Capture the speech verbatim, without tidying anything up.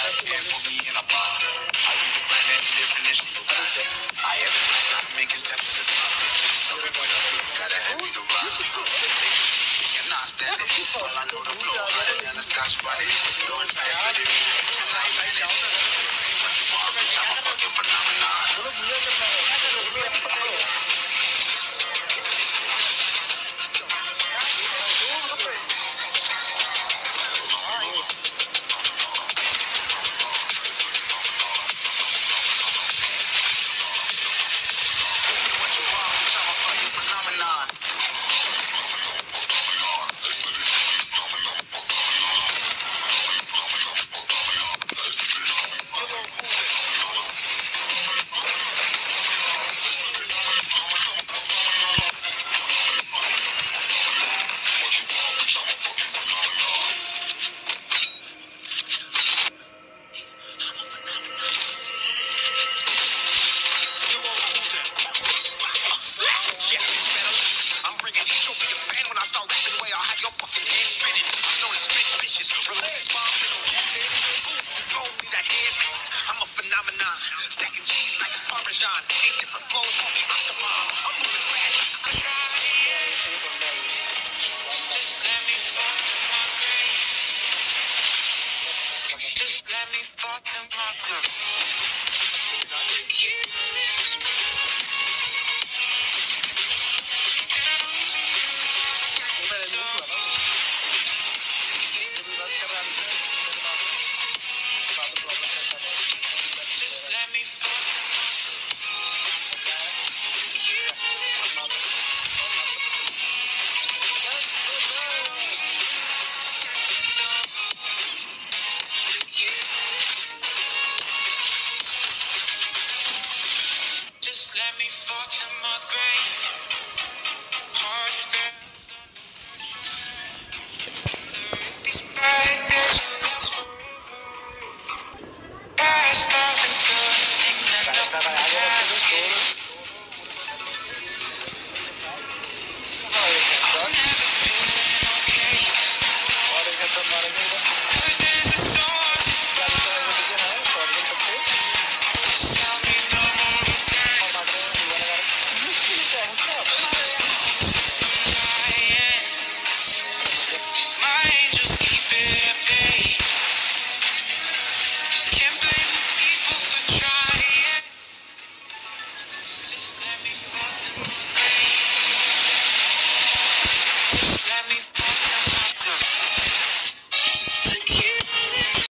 Can't put me in a box. I redefine any definition you got. I everything got make it step to the top. So we put up, gotta help me to rock. You cannot stand it. All I know the flow harder than a scotch body. Don't try to study me. And I man it. What you want, bitch? I'm a fucking phenomenon. What you want, bitch? I'm a fucking phenomenon. Yeah, I'm bringing heat. You'll be a fan when I start rapping the way I'll have your fucking head spinning. I'm known as spit vicious. Release bombs in the you told me that head missing. I'm a phenomenon. Stacking cheese like it's Parmesan. Eight different flows call me Octomom. I'm moving fast. Just let me fall to my grave. Just let me fall to my grave.